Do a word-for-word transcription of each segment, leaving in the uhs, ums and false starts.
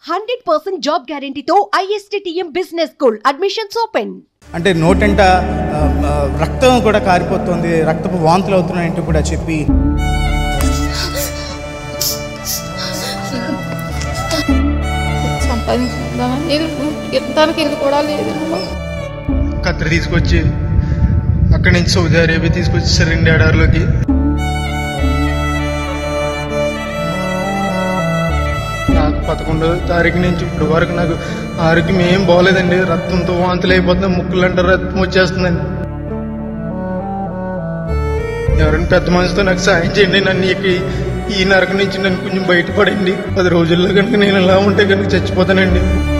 Hundred percent job గ్యారెంటీతో ISTTM business school admissions open. అంటే నోటంట రక్తం కూడా కారిపోతుంది, రక్తపు వాంతులు అవుతున్నాయంటూ కూడా చెప్పి కత్తిరి తీసుకొచ్చి అక్కడి నుంచి సౌదీ అరేబియా తీసుకొచ్చి సరైన ఎడారిలోకి నాకు పదకొండో తారీఖు నుంచి ఇప్పుడు వరకు నాకు ఆరోగ్యం ఏం బాగోలేదండి. రక్తంతో వాంతులు అయిపోతుంది, ముక్కులంటే రక్తం వచ్చేస్తుందండి. ఎవరైనా పెద్ద మనసుతో నాకు సాయం చేయండి, నన్ను ఈ నరకం నుంచి నన్ను కొంచెం బయటపడండి. పది రోజుల్లో కనుక నేను ఇలా ఉంటే కనుక చచ్చిపోతానండి.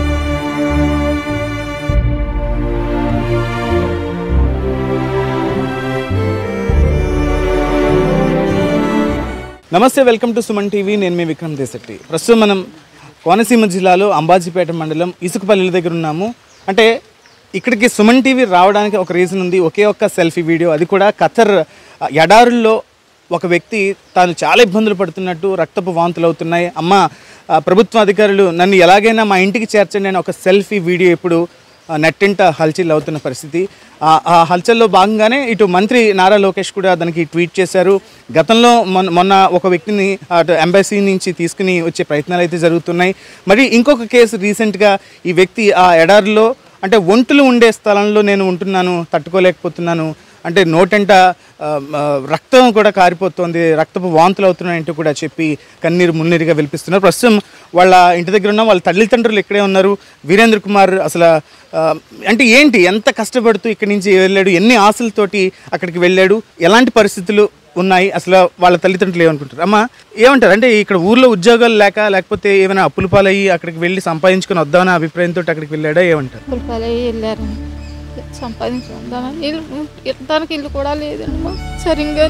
నమస్తే, వెల్కమ్ టు సుమన్ టీవీ. నేను మీ విక్రమ్ దేశెట్టి. ప్రస్తుతం మనం కోనసీమ జిల్లాలో అంబాజీపేట మండలం ఇసుకపల్లి దగ్గర ఉన్నాము. అంటే ఇక్కడికి సుమన్ టీవీ రావడానికి ఒక రీజన్ ఉంది, ఒకే ఒక్క సెల్ఫీ వీడియో. అది కూడా ఖతర్ ఎడారుల్లో ఒక వ్యక్తి తాను చాలా ఇబ్బందులు పడుతున్నట్టు, రక్తపు వాంతులు అవుతున్నాయి, అమ్మ ప్రభుత్వ అధికారులు నన్ను ఎలాగైనా మా ఇంటికి చేర్చండి అని ఒక సెల్ఫీ వీడియో ఇప్పుడు నెట్టింట హల్చల్ అవుతున్న పరిస్థితి. ఆ హల్చల్లో భాగంగానే ఇటు మంత్రి నారా లోకేష్ కూడా దానికి ట్వీట్ చేశారు. గతంలో మొన్న మొన్న ఒక వ్యక్తిని అటు ఎంబసీ నుంచి తీసుకుని వచ్చే ప్రయత్నాలు అయితే జరుగుతున్నాయి. మరి ఇంకొక కేసు రీసెంట్గా ఈ వ్యక్తి ఆ ఎడారిలో అంటే ఒంటులు ఉండే స్థలంలో నేను ఉంటున్నాను, తట్టుకోలేకపోతున్నాను, అంటే నోటంట రక్తం కూడా కారిపోతుంది, రక్తపు వాంతులు అవుతున్నాయంటూ కూడా చెప్పి కన్నీరు మున్నీరుగా వెలిపిస్తున్నారు. ప్రస్తుతం వాళ్ళ ఇంటి దగ్గర ఉన్న వాళ్ళ తల్లిదండ్రులు ఇక్కడే ఉన్నారు. వీరేంద్ర కుమార్ అసలు అంటే ఏంటి, ఎంత కష్టపడుతూ ఇక్కడి నుంచి వెళ్ళాడు, ఎన్ని ఆశలతోటి అక్కడికి వెళ్ళాడు, ఎలాంటి పరిస్థితులు ఉన్నాయి, అసలు వాళ్ళ తల్లిదండ్రులు ఏమనుకుంటారు? అమ్మ ఏమంటారు? అంటే ఇక్కడ ఊర్లో ఉద్యోగాలు లేక, లేకపోతే ఏమైనా అప్పుల పాలయ్యి అక్కడికి వెళ్ళి సంపాదించుకొని వద్దామనే అభిప్రాయంతో అక్కడికి వెళ్ళాడా, ఏమంటారు? అప్పుల పాలయ్యి వెళ్ళారు, సంపాదించుకుందామని. ఇల్లు ఇవ్వడానికి ఇల్లు కూడా లేదండి మా సరిగ్గా.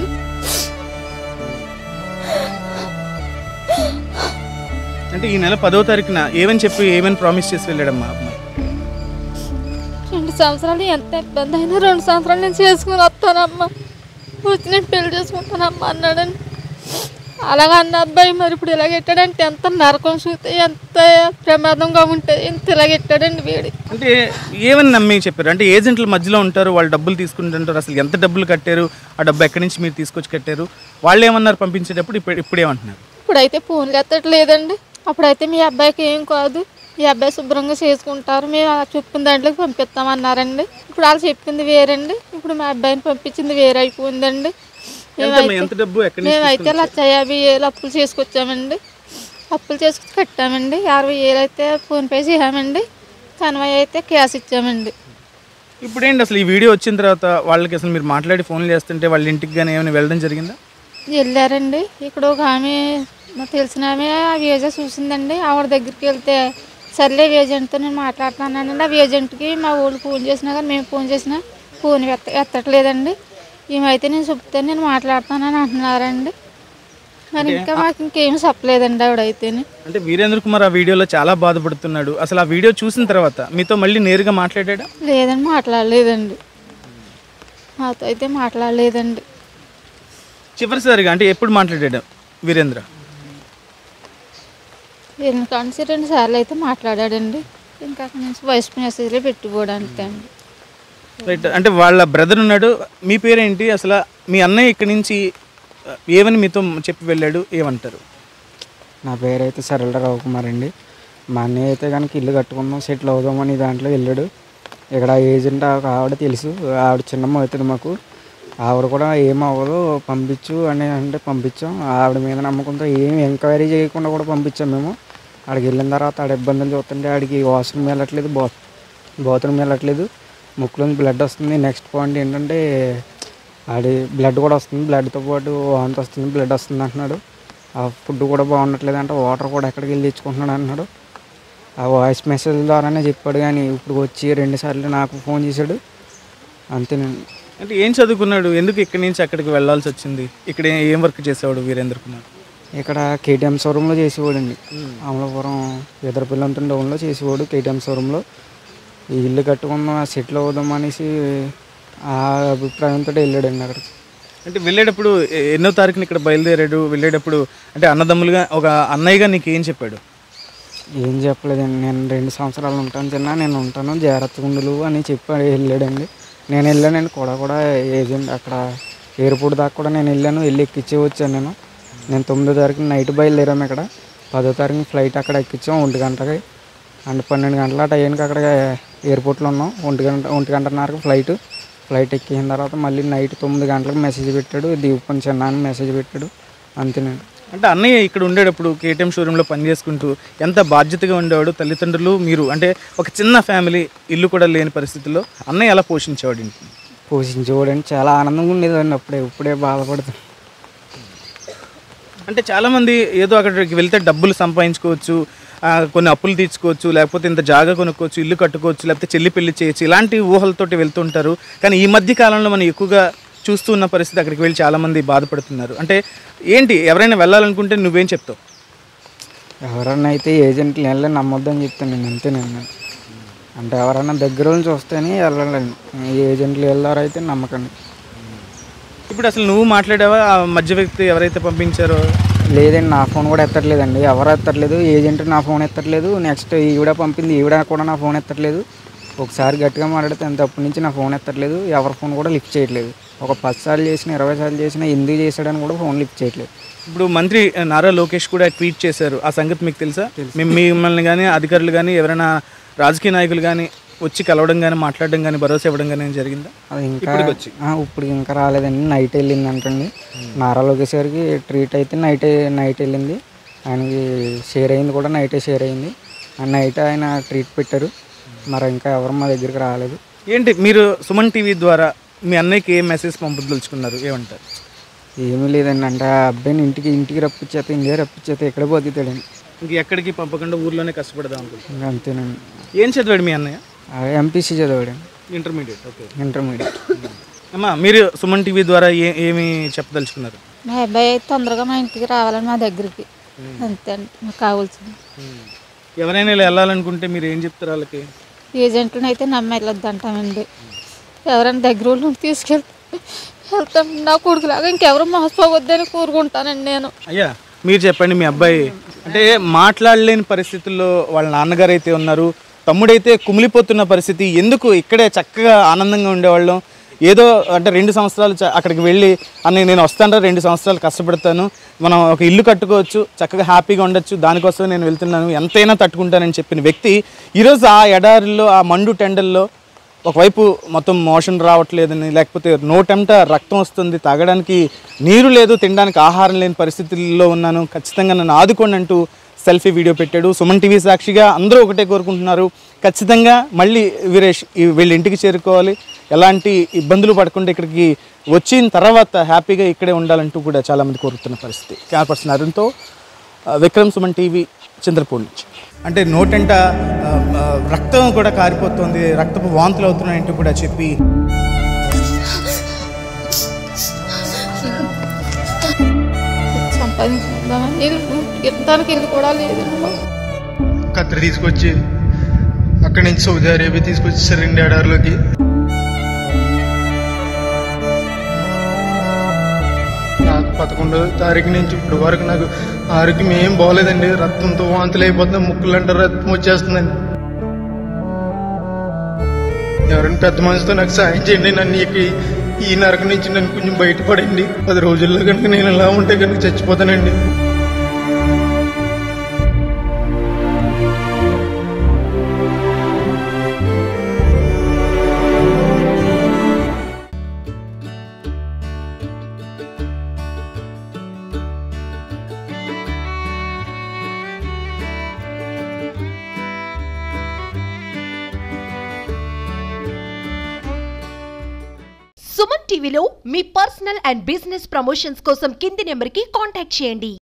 అంటే ఈ నెల పదో తారీఖున ఏమని చెప్పి ఏమని ప్రామిస్ చేసి వెళ్ళాడమ్మా అమ్మాయి? రెండు సంవత్సరాలు ఎంత ఇబ్బంది అయినా రెండు సంవత్సరాలు నేను చేసుకుని వస్తానమ్మా, వచ్చి నేను పెళ్లి చేసుకుంటానమ్మా అన్నాడండి. అలాగా అన్న అబ్బాయి మరి ఇప్పుడు ఇలాగెట్టాడంటే ఎంత నరకం చూస్తే ఎంత ప్రమాదంగా ఉంటుంది, ఇంత ఇలాగెట్టాడండి వీడి. అంటే ఏమని నమ్మి చెప్పారు? అంటే ఏజెంట్ల మధ్యలో ఉంటారు, వాళ్ళు డబ్బులు తీసుకుంటుంటారు, అసలు ఎంత డబ్బులు కట్టారు, ఆ డబ్బు ఎక్కడి నుంచి మీరు తీసుకొచ్చి కట్టారు, వాళ్ళు ఏమన్నారు పంపించేటప్పుడు? ఇప్పుడు ఇప్పుడు ఏమంటున్నారు? ఇప్పుడైతే ఫోన్లు ఎత్తట్లేదండి. అప్పుడైతే మీ అబ్బాయికి ఏం కాదు, మీ అబ్బాయి శుభ్రంగా చేసుకుంటారు, మేము చెప్పిన దాంట్లోకి పంపిస్తామన్నారండి. ఇప్పుడు వాళ్ళు చెప్పింది వేరండి, ఇప్పుడు మా అబ్బాయిని పంపించింది వేరే అయిపోయిందండి. మేమైతే లక్ష యాభై వేలు అప్పులు చేసుకొచ్చామండి, అప్పులు చేసుకొచ్చి కట్టామండి. అరవై వేలు అయితే ఫోన్పే చేసామండి, కన్వై అయితే క్యాష్ ఇచ్చామండి. ఇప్పుడు ఏంటి అసలు ఈ వీడియో వచ్చిన తర్వాత వాళ్ళకి అసలు మీరు మాట్లాడి ఫోన్లు చేస్తుంటే వాళ్ళ ఇంటికి కానీ ఏమైనా వెళ్ళడం జరిగిందా? వెళ్ళారండి. ఇక్కడ ఒక ఆమె నాకు తెలిసిన ఆమె ఆ వేజా చూసిందండి. ఆవిడ దగ్గరికి వెళ్తే సర్లే ఏజెంట్తో నేను మాట్లాడుతున్నానండి. ఆ ఏజెంట్కి మా ఊళ్ళు ఫోన్ చేసినా కానీ మేము ఫోన్ చేసినా ఫోన్ ఎత్త ఎత్తట్లేదండి. ఏమైతే నేను చెప్తే నేను మాట్లాడుతానని అంటున్నారండి. మరి ఇంకా మాకు ఇంకేం చెప్పలేదండి ఆవిడైతే. అంటే వీరేంద్ర కుమార్ ఆ వీడియోలో చాలా బాధపడుతున్నాడు. అసలు ఆ వీడియో చూసిన తర్వాత మీతో మళ్ళీ నేరుగా మాట్లాడా? లేదండి, మాట్లాడలేదండి, మాతో అయితే మాట్లాడలేదండి. చివరిసారిగా అంటే ఎప్పుడు మాట్లాడాడు వీరేంద్ర? ఎందుకంటే రెండు సార్లు అయితే మాట్లాడాడండి. ఇంకా అక్కడి నుంచి వాయిస్ మెసేజ్లో పెట్టుకోవడానికి అండి. రైట్. అంటే వాళ్ళ బ్రదర్ ఉన్నాడు. మీ పేరేంటి అసలు? మీ అన్నయ్య ఇక్కడి నుంచి ఏమని మీతో చెప్పి వెళ్ళాడు, ఏమంటారు? నా పేరు అయితే సరళ రవికుమార్ అండి. మా అన్నయ్య అయితే కనుక ఇల్లు కట్టుకుందాం, సెటిల్ అవుదామని దాంట్లో వెళ్ళాడు. ఇక్కడ ఏజెంట్ ఆవిడ తెలుసు, ఆవిడ చిన్నమ్మ అవుతుంది మాకు. ఆవిడ కూడా ఏమవ్వదు పంపించు అని అంటే పంపించాం. ఆవిడ మీద నమ్మకంతో ఏం ఎంక్వైరీ చేయకుండా కూడా పంపించాం మేము. ఆడికి వెళ్ళిన తర్వాత ఆడ ఇబ్బందులు చూస్తుంటే ఆడికి వాష్రూమ్ వెళ్ళట్లేదు, బా బాత్రూమ్ వెళ్ళట్లేదు, ముక్కులోంచి బ్లడ్ వస్తుంది. నెక్స్ట్ పాయింట్ ఏంటంటే ఆడి బ్లడ్ కూడా వస్తుంది, బ్లడ్తో పాటు వాంతి వస్తుంది, బ్లడ్ వస్తుంది అంటున్నాడు. ఆ ఫుడ్ కూడా బాగుండట్లేదు అంటే, వాటర్ కూడా ఎక్కడికి వెళ్ళి తెచ్చుకుంటున్నాడు అంటున్నాడు. ఆ వాయిస్ మెసేజ్ ద్వారానే చెప్పాడు, కానీ ఇప్పుడు వచ్చి రెండుసార్లు నాకు ఫోన్ చేశాడు, అంతేనండి. అంటే ఏం చదువుకున్నాడు, ఎందుకు ఇక్కడి నుంచి అక్కడికి వెళ్ళాల్సి వచ్చింది? ఇక్కడ ఏం వర్క్ చేసేవాడు వీరేంద్ర కుమార్? ఇక్కడ కేటీఎం షోరూంలో చేసేవాడు అండి. అమలాపురం ఎదరపిల్లంత డౌన్లో చేసేవాడు కేటీఎం షోరూంలో. ఈ ఇల్లు కట్టుకుందాం, సెటిల్ అవుదాం అనేసి ఆ అభిప్రాయంతో వెళ్ళాడండి అక్కడికి. అంటే వెళ్ళేటప్పుడు ఎన్నో తారీఖున ఇక్కడ బయలుదేరాడు? వెళ్ళేటప్పుడు అంటే అన్నదమ్ములుగా ఒక అన్నయ్యగా నీకు ఏం చెప్పాడు? ఏం చెప్పలేదండి. నేను రెండు సంవత్సరాలు ఉంటాను చిన్న, నేను ఉంటాను జాగ్రత్తగా ఉండు అని చెప్పి వెళ్ళాడండి. నేను వెళ్ళానండి కూడా కూడా ఏజెంట్ అక్కడ ఎయిర్పోర్ట్ దాకా కూడా నేను వెళ్ళాను, వెళ్ళి ఎక్కించే వచ్చాను. నేను నేను తొమ్మిదో తారీఖు నైట్ బయలుదేరాము. ఇక్కడ పదో తారీఖు ఫ్లైట్ అక్కడ ఎక్కించాం ఒంటి గంటకి. అండ్ పన్నెండు గంటల టైంకి అక్కడ ఎయిర్పోర్ట్లో ఉన్నాం. ఒంటి గంట ఒంటి గంటన్నరకు ఫ్లైట్ ఫ్లైట్ ఎక్కిన తర్వాత మళ్ళీ నైట్ తొమ్మిది గంటలకు మెసేజ్ పెట్టాడు, దీపం చిన్న అని మెసేజ్ పెట్టాడు. అంతేనండి. అంటే అన్నయ్య ఇక్కడ ఉండేటప్పుడు కేటీఎం షోరూంలో పనిచేసుకుంటూ ఎంత బాధ్యతగా ఉండేవాడు. తల్లిదండ్రులు మీరు అంటే ఒక చిన్న ఫ్యామిలీ, ఇల్లు కూడా లేని పరిస్థితుల్లో అన్నయ్య ఎలా పోషించేవాడు ఇంటిని? పోషించేవాడండి. చాలా ఆనందంగా ఉండేదండి. అప్పుడే ఇప్పుడే బాధపడుతుంది. అంటే చాలామంది ఏదో అక్కడికి వెళ్తే డబ్బులు సంపాదించుకోవచ్చు, కొన్ని అప్పులు తీర్చుకోవచ్చు, లేకపోతే ఇంత జాగా కొనుక్కోవచ్చు, ఇల్లు కట్టుకోవచ్చు, లేకపోతే చెల్లి పెళ్లి చేయొచ్చు, ఇలాంటి ఊహలతోటి వెళ్తుంటారు. కానీ ఈ మధ్య కాలంలో మనం ఎక్కువగా చూస్తూ ఉన్న పరిస్థితి అక్కడికి వెళ్ళి చాలామంది బాధపడుతున్నారు. అంటే ఏంటి, ఎవరైనా వెళ్ళాలనుకుంటే నువ్వేం చెప్తావు? ఎవరన్నా అయితే ఏజెంట్లు వెళ్ళి నమ్మొద్దని చెప్తాను నేను. అంతేనండి. అంటే ఎవరైనా దగ్గర నుంచి వస్తేనే వెళ్ళాలండి. ఏజెంట్లు వెళ్ళారైతే నమ్మకండి. ఇప్పుడు అసలు నువ్వు మాట్లాడావా ఆ మధ్య వ్యక్తి ఎవరైతే పంపించారో? లేదండి, నా ఫోన్ కూడా ఎత్తట్లేదండి. ఎవరు ఎత్తట్లేదు. ఏజెంట్ నా ఫోన్ ఎత్తట్లేదు. నెక్స్ట్ ఈవిడ పంపింది, ఈవిడ కూడా నా ఫోన్ ఎత్తట్లేదు. ఒకసారి గట్టిగా మాట్లాడితే అంత అప్పటి నుంచి నా ఫోన్ ఎత్తట్లేదు. ఎవరి ఫోన్ కూడా లిఫ్ట్ చేయట్లేదు. ఒక పది సార్లు చేసిన, ఇరవై సార్లు చేసినా ఎందుకు చేశాడని కూడా ఫోన్ లిఫ్ట్ చేయట్లేదు. ఇప్పుడు మంత్రి నారా లోకేష్ కూడా ట్వీట్ చేశారు. ఆ సంగతి మీకు తెలుసా? మేము మిమ్మల్ని కానీ అధికారులు కానీ ఎవరైనా రాజకీయ నాయకులు కానీ వచ్చి కలవడం కానీ మాట్లాడడం కానీ భరోసా ఇవ్వడం కానీ జరిగిందా? అది ఇంకా ఇప్పుడు ఇంకా రాలేదండి. నైట్ వెళ్ళింది అంటండి. నారా లోకేష్ గారికి ట్రీట్ అయితే నైట్ నైట్ వెళ్ళింది. ఆయనకి షేర్ అయింది కూడా నైటే షేర్ అయింది. ఆ నైట్ ఆయన ట్రీట్ పెట్టారు. మరి ఇంకా ఎవరు మా దగ్గరికి రాలేదు. ఏంటి మీరు సుమన్ టీవీ ద్వారా మీ అన్నయ్యకి ఏ మెసేజ్ పంపదలుచుకున్నారు? ఏమంటారు? ఏమీ లేదండి. అంటే ఆ అబ్బాయిని ఇంటికి ఇంటికి రప్పించేస్తే ఇండియా రప్పించేస్తే ఎక్కడ బతుకుతాడండి. ఇంక ఎక్కడికి పంపకుండా ఊర్లోనే కష్టపడదాం అనుకుంటున్నాను. ఇంకా అంతేనండి. ఏం చదివాడు మీ అన్నయ్య? ఎంపీసీ చదివాడండి. ఇంటర్మీడియట్. Okay, intermediate. అమ్మా మీరు సుమన్ టీవీ ద్వారా ఏ ఏమి చెప్పదలుచుకున్నారు? మా అబ్బాయి అయితే తొందరగా మా ఇంటికి రావాలని మా దగ్గరికి, అంతే అండి మాకు కావాల్సింది. ఎవరైనా ఇలా వెళ్ళాలనుకుంటే మీరు ఏం చెప్తారు వాళ్ళకి? ఏజెంట్లను అయితే నమ్మి వెళ్ళొద్దు అంటామండి. ఎవరైనా దగ్గర వాళ్ళు తీసుకెళ్తే వెళ్తాం. నా కొడుకులాగా ఇంకెవరు మోసపోవద్దని కోరుకుంటానండి నేను. అయ్యా మీరు చెప్పండి, మీ అబ్బాయి అంటే మాట్లాడలేని పరిస్థితుల్లో వాళ్ళ నాన్నగారు అయితే ఉన్నారు, తమ్ముడైతే కుమిలిపోతున్న పరిస్థితి. ఎందుకు ఇక్కడే చక్కగా ఆనందంగా ఉండేవాళ్ళం, ఏదో అంటే రెండు సంవత్సరాలు అక్కడికి వెళ్ళి అని నేను వస్తాను, రెండు సంవత్సరాలు కష్టపడతాను, మనం ఒక ఇల్లు కట్టుకోవచ్చు, చక్కగా హ్యాపీగా ఉండొచ్చు, దానికోసం నేను వెళ్తున్నాను, ఎంతైనా తట్టుకుంటానని చెప్పిన వ్యక్తి ఈరోజు ఆ ఎడారిలో ఆ మండు టెండల్లో ఒకవైపు మొత్తం మోషన్ రావట్లేదని, లేకపోతే నోటెంట రక్తం వస్తుంది, తాగడానికి నీరు లేదు, తినడానికి ఆహారం లేని పరిస్థితుల్లో ఉన్నాను, ఖచ్చితంగా నన్ను ఆదుకోండి అంటూ సెల్ఫీ వీడియో పెట్టాడు. సుమన్ టీవీ సాక్షిగా అందరూ ఒకటే కోరుకుంటున్నారు, ఖచ్చితంగా మళ్ళీ వీరేష్ వీళ్ళ ఇంటికి చేరుకోవాలి, ఎలాంటి ఇబ్బందులు పడకుండా ఇక్కడికి వచ్చిన తర్వాత హ్యాపీగా ఇక్కడే ఉండాలంటూ కూడా చాలామంది కోరుతున్న పరిస్థితి. కెమెరా పర్సన్ అరుణ్తో విక్రమ్, సుమన్ టీవీ, చంద్రపూర్ నుంచి. అంటే నోటంట రక్తం కూడా కారిపోతుంది, రక్తపు వాంతులు అవుతున్నాయంటూ కూడా చెప్పి కత్తిరి తీసుకొచ్చి అక్కడి నుంచి సౌదీ అరేబియా తీసుకొచ్చేసారండి ఎడారిలోకి. నాకు పదకొండో తారీఖు నుంచి ఇప్పుడు వరకు నాకు ఆరోగ్యం ఏం బాగోలేదండి. రక్తంతో వాంతులు అయిపోతుంది, ముక్కులంటే రక్తం వచ్చేస్తుందండి. ఎవరైనా పెద్ద మనసుతో నాకు సాయం చేయండి, నన్ను ఈ నరకం నుంచి నన్ను కొంచెం బయటపడండి. పది రోజుల్లో కనుక నేను ఇలా ఉంటే కనుక చచ్చిపోతానండి. సుమన్ టీవీలో మీ పర్సనల్ అండ్ బిజినెస్ ప్రమోషన్స్ కోసం కింది నెంబర్కి కాంటాక్ట్ చేయండి.